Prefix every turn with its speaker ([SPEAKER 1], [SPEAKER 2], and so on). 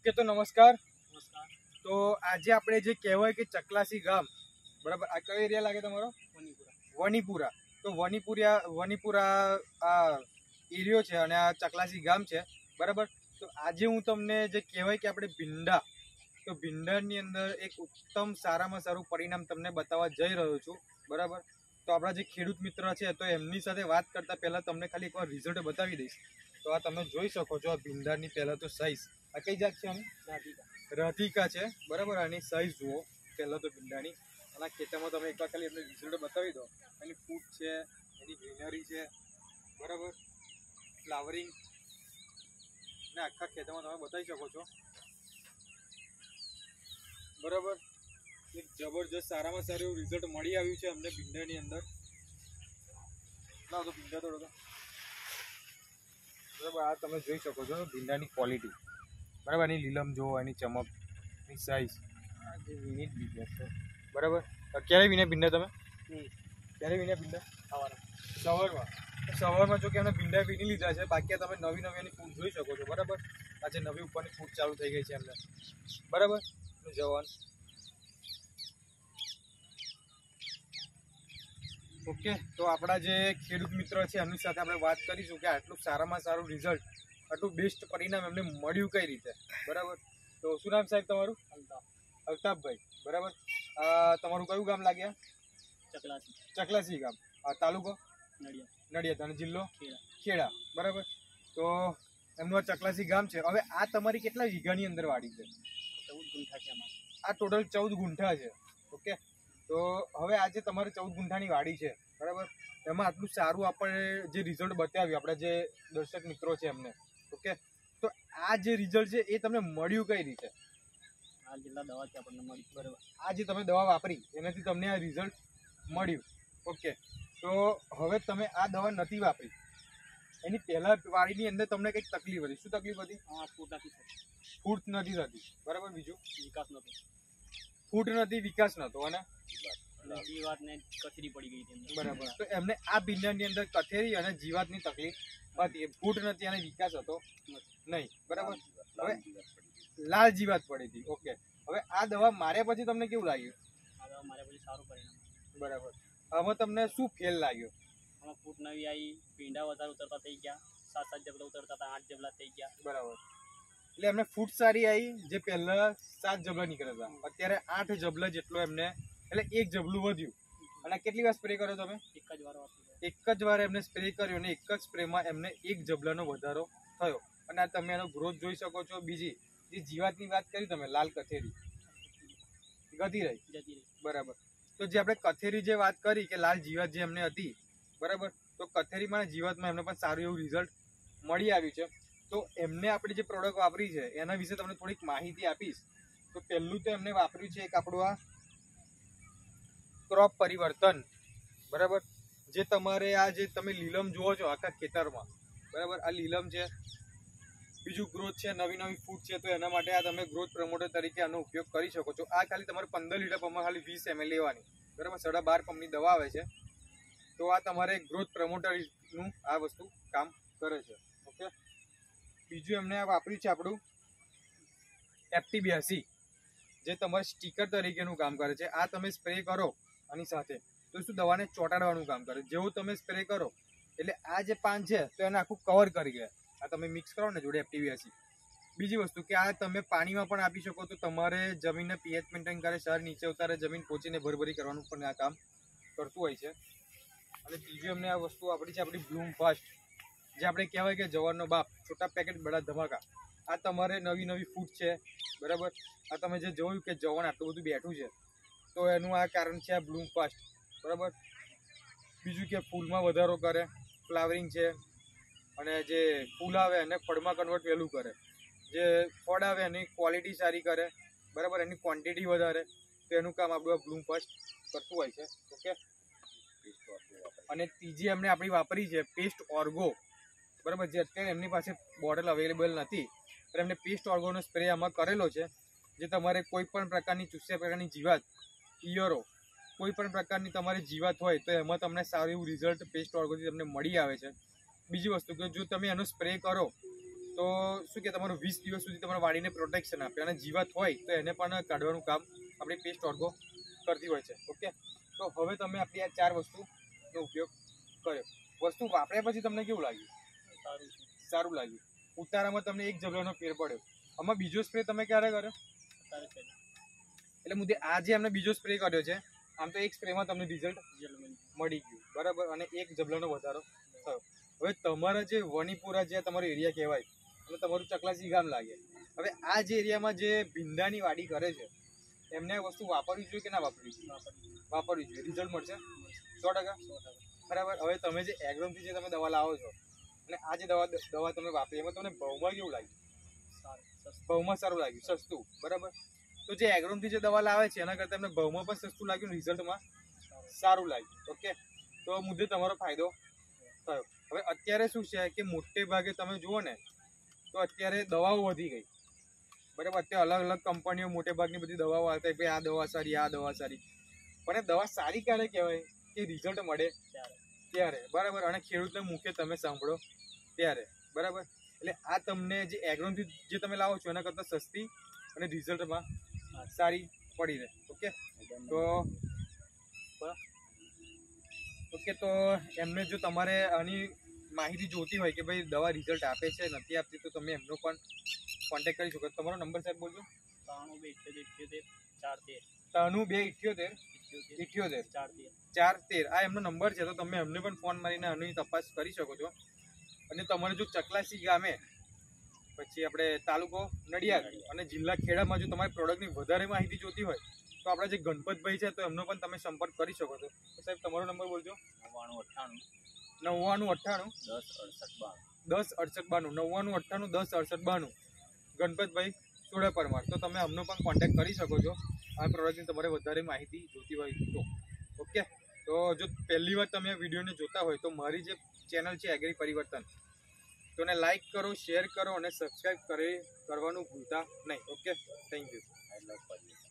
[SPEAKER 1] Okay, તો નમસ્કાર. તો આજે આપણે જે કહેવાય કે ચકલાસી ગામ, બરાબર, આ કયો એરિયા લાગે તમારો? વનીપુરા. તો વનીપુરા આ એરિયો છે અને આ ચકલાસી ગામ છે, બરાબર. તો આજે હું તમને જે કહેવાય કે આપણે ભીંડા, તો ભીંડાની અંદર એક ઉત્તમ સારામાં સારું પરિણામ તમને બતાવવા જઈ રહ્યો છું, બરાબર. તો આપણા જે ખેડૂત મિત્ર છે તો એમની સાથે વાત કરતા પહેલાં તમને ખાલી એકવાર રિઝલ્ટ બતાવી દઈશ. તો આ તમે જોઈ શકો છો, આ ભીંડાની પહેલાં તો સાઈઝ, આ કઈ જાત છે આની? રાધિકા છે, બરાબર. આની સાઈઝ જુઓ પહેલાં તો ભીંડાની. અને આ ખેતરમાં તમે એકવાર ખાલી એમને રિઝલ્ટ બતાવી દો. એની ફૂટ છે, એની ગ્રીનરી છે, બરાબર, ફ્લાવરિંગ, ને આખા ખેતરમાં તમે બતાવી શકો છો, બરાબર. એક જબરજસ્ત સારામાં સારું એવું રિઝલ્ટ મળી આવ્યું છે અમને ભીંડાની અંદર. લાવો તો ભીંડા થોડો, બરાબર. આ તમે જોઈ શકો છો ભીંડાની ક્વોલિટી, બરાબર. એની લીલમ જુઓ, એની ચમક, એની સાઈઝ, આ જે વીણી બિઝનેસ છે, બરાબર. ક્યારે વીણે ભીંડા તમે? ક્યારે વીણે ભીંડા? સવારમાં જો કે એમને ભીંડા વીણી લીધા છે. બાકી તમે નવી એની ફૂટ જોઈ શકો છો, બરાબર. આજે નવી ઉપરની ફૂટ ચાલુ થઈ ગઈ છે એમને, બરાબર. જવાન ઓકે. તો આપણા જે ખેડૂત મિત્ર છે એમની સાથે આપણે વાત કરીશું કે આટલું સારામાં સારું રિઝલ્ટ, આટલું બેસ્ટ પરિણામ એમને મળ્યું કઈ રીતે, બરાબર. તો શું નામ સાહેબ તમારું? અલ્તાફભાઈ, બરાબર. તમારું કયું ગામ લાગ્યા? ચકલાસી ગામ. તાલુકો નડિયાદ અને જિલ્લો ખેડા, બરાબર. તો એમનું આ ચકલાસી ગામ છે. હવે આ તમારી કેટલા વીઘાની અંદર વાડી છે? 14 ગુંઠા છે. આ ટોટલ 14 ગુંઠા છે. ઓકે. તો હવે આજે તમારે 14 ગુંઠાની વાડી છે, બરાબર. એમાં આટલું સારું આપણે જે રિઝલ્ટ બતાવ્યું આપણા જે દર્શક મિત્રો છે એમને, ઓકે. તો આ જે રિઝલ્ટ છે એ તમને મળ્યું કઈ રીતે?
[SPEAKER 2] આ જેટલા દવાથી આપણને મળી, બરાબર.
[SPEAKER 1] આ જે તમે દવા વાપરી એનાથી તમને આ રિઝલ્ટ મળ્યું, ઓકે. તો હવે તમે આ દવા નથી વાપરી, એની પહેલા વાડીની અંદર તમને કંઈક તકલીફ હતી. શું તકલીફ હતી? ફૂટ નથી થતી, બરાબર. બીજું
[SPEAKER 2] વિકાસ નતો,
[SPEAKER 1] ફૂટ નથી, વિકાસ નતો, અને
[SPEAKER 2] જીવાતને કથરી પડી ગઈ હતી,
[SPEAKER 1] બરાબર. તો એમને આ ભીંડાની અંદર કથેરી અને જીવાતની તકલીફ હતી. ફૂટ નથી અને વિકાસ હતો નહીં, બરાબર. હવે લાલ જીવાત પડી હતી, ઓકે. હવે આ દવા માર્યા પછી તમને કેવું લાગ્યું?
[SPEAKER 2] આ દવા માર્યા પછી સારું પરિણામ,
[SPEAKER 1] બરાબર. આમાં તમને શું ફેલ લાગ્યો?
[SPEAKER 2] આમાં ફૂટ નવી આવી, ભીંડા વધારે ઉતરતા થઈ ગયા, 7 જબલા ઉતરતા હતા, 8 જબલા થઈ ગયા,
[SPEAKER 1] બરાબર. એટલે એમને ફૂટ સારી આવી. જે પહેલા 7 જબલા નીકળ્યા હતા, અત્યારે 8 જબલા જેટલો એમને, એટલે 1 જબલું વધ્યું. અને કેટલી વાર સ્પ્રે કર્યો તમે? એક જ વાર એમને સ્પ્રે કર્યો અને એક જ સ્પ્રેમાં એમને 1 જબલાનો વધારો થયો. અને આ તમે એનો ગ્રોથ જોઈ શકો છો. બીજી જે જીવાતની વાત કરી તમે, લાલ કથેરી ગતી રહી, બરાબર. તો જે આપણે કથેરી જે વાત કરી કે લાલ જીવાત જે એમને હતી, બરાબર. તો કથેરીમાં જીવાતમાં એમને પણ સારું એવું રિઝલ્ટ મળી આવ્યું છે. તો એમને આપણે જે પ્રોડક્ટ વાપરી છે એના વિશે તમને થોડીક માહિતી આપીશ. તો પહેલું તો એમને વાપર્યું છે એક આપણું આ ક્રોપ પરિવર્તન, બરાબર. જે તમારે આ જે તમે લીલમ જુઓ છો આખા ખેતરમાં, બરાબર, આ લીલમ છે. બીજું ગ્રોથ છે, નવી ફૂટ છે. તો એના માટે આ તમે ગ્રોથ પ્રમોટર તરીકે આનો ઉપયોગ કરી શકો છો. આ ખાલી તમારે 15 લીટર પંપમાં ખાલી 20 ml લેવાની, બરાબર. 12.5 પંપની દવા આવે છે. તો આ તમારે ગ્રોથ પ્રમોટરનું આ વસ્તુ કામ કરે છે, ઓકે. બીજું એમને આ વાપર્યું છે આપણું FT82, જે તમારે સ્ટીકર તરીકેનું કામ કરે છે. આ તમે સ્પ્રે કરો આની સાથે તો શું દવાને ચોંટાડવાનું કામ કરે. જેવું તમે સ્પ્રે કરો એટલે આ જે પાન છે તો એને આખું કવર કરી ગયા. આ તમે મિક્સ કરો ને જોડે FT82. બીજી વસ્તુ કે આ તમે પાણીમાં પણ આપી શકો. તો તમારે જમીનને pH મેન્ટેન કરે, સર નીચે ઉતારે, જમીન પહોંચીને ભરભરી કરવાનું પણ આ કામ કરતું હોય છે. અને ત્રીજું એમને આ વસ્તુ આપણી છે આપણી બ્લૂમ ફાસ્ટ, જે આપણે કહેવાય કે જવારનો બાપ, છોટા પેકેટ બડા ધમાકા. આ તમારે નવી ફૂટ છે, બરાબર. આ તમે જે જોયું કે જવાન આટલું બધું બેઠું છે તો એનું આ કારણ છે આ બ્લૂમ ફાસ્ટ, બરાબર. બીજું કે ફૂલમાં વધારો કરે, ફ્લાવરિંગ છે. અને જે ફૂલ આવે એને ફળમાં કન્વર્ટ વહેલું કરે. જે ફળ આવે એની ક્વોલિટી સારી કરે, બરાબર. એની ક્વોન્ટિટી વધારે. તો એનું કામ આપણું બ્લૂમ ફાસ્ટ કરતું હોય છે, ઓકે. અને ત્રીજી એમને આપણી વાપરી છે પેસ્ટ ઓર્ગો, બરાબર. જે અત્યારે એમની પાસે બોટલ અવેલેબલ નથી, પણ એમને પેસ્ટ ઓર્ગોનો સ્પ્રે આમાં કરેલો છે. જે તમારે કોઈ પણ પ્રકારની ચૂસ્યા પ્રકારની જીવાત, ઈયરો, કોઈ પણ પ્રકારની તમારી જીવાત હોય તો એમાં તમને સારું એવું રિઝલ્ટ પેસ્ટ ઓર્ગોથી તમને મળી આવે છે. બીજી વસ્તુ કે જો તમે એનો સ્પ્રે કરો તો શું કે તમારું 20 દિવસ સુધી તમારા વાડીને પ્રોટેક્શન આપે અને જીવાત હોય તો એને પણ કાઢવાનું કામ આપણી પેસ્ટ ઓર્ગો કરતી હોય છે. ઓકે, તો હવે તમે આપણી આ 4 વસ્તુનો ઉપયોગ કર્યો. વસ્તુ વાપર્યા પછી તમને કેવું લાગ્યું?
[SPEAKER 2] સારું છે.
[SPEAKER 1] સારું લાગ્યું. ઉતારામાં તમને 1 જબલાનો ફેર પડ્યો. આમાં બીજો સ્પ્રે તમે ક્યારે કર્યો?
[SPEAKER 2] અત્યારે છે.
[SPEAKER 1] એટલે મુદ્દે આજે અમને બીજો સ્પ્રે કર્યો છે. આમ તો એક સ્પ્રેમાં તમને રિઝલ્ટ મળી ગયું, બરાબર, અને 1 જબલાનો વધારો થયો. હવે તમારા જે વણીપુરા જે તમારો એરિયા કહેવાય અને તમારું ચકલાસી ગામ લાગે, હવે આ જે એરિયામાં જે ભીંડાની વાડી કરે છે એમને આ વસ્તુ વાપરવી જોઈએ કે ના વાપરવી જોઈએ? વાપરવી જોઈએ. રિઝલ્ટ મળશે 100%. બરાબર. હવે તમે જે એગ્રોમથી જે તમે દવા લાવો છો અને આ જે દવા તમે વાપરી એમાં તમને ભાવમાં કેવું લાગ્યું? ભાવમાં સારું લાગ્યું, સસ્તું, બરાબર. તો જે એગ્રોમથી જે દવા લાવે છે એના કરતાં એમને ભાવમાં પણ સસ્તું લાગ્યું, રિઝલ્ટમાં સારું લાગ્યું. ઓકે, તો મુદ્દે તમારો ફાયદો થયો. હવે અત્યારે શું છે કે મોટે ભાગે તમે જુઓ ને તો અત્યારે દવાઓ વધી ગઈ, બરાબર. અત્યારે અલગ અલગ કંપનીઓ મોટે ભાગની બધી દવાઓ આવતી કે આ દવા સારી, આ દવા સારી. પણ એ દવા સારી ક્યારે કહેવાય? કે રિઝલ્ટ મળે ત્યારે, બરાબર, અને ખેડૂતને મુખ્ય તમે સાંભળો ત્યારે, બરાબર. એટલે આ તમને જે એગ્રોમથી જે તમે લાવો છો એના કરતાં સસ્તી અને રિઝલ્ટમાં સારી પડી રહે. ઓકે, તો એમને જો તમારે આની માહિતી જોતી હોય કે ભાઈ દવા રિઝલ્ટ આપે છે નથી આપતી તો તમે એમનો પણ કોન્ટેક્ટ કરી શકો. તમારો નંબર સાહેબ બોલજો. 927878 આ એમનો નંબર છે. તો તમે એમને પણ ફોન મારીને આની તપાસ કરી શકો છો. અને તમારે જો ચકલાસી ગામે પછી આપણે તાલુકો નડિયાદ અને જિલ્લા ખેડામાં જો તમારી પ્રોડક્ટની વધારે માહિતી જોતી હોય તો આપણા જે ગણપતભાઈ છે તો એમનો પણ તમે સંપર્ક કરી શકો છો. તો સાહેબ તમારો નંબર બોલજો. 9998106892 ગણપતભાઈ સોડા પરમાર. તો તમે અમનો પણ કોન્ટેક્ટ કરી શકો છો આ પ્રોડક્ટની તમારે વધારે માહિતી જોતી હોય તો. ઓકે, તો જો પહેલી વાર તમે આ વિડીયોને જોતા હોય તો મારી જે ચેનલ છે એગ્રી પરિવર્તન, તો એને લાઈક કરો, શેર કરો અને સબસ્ક્રાઈબ કરવાનું ભૂલતા નહીં. Okay, thank you.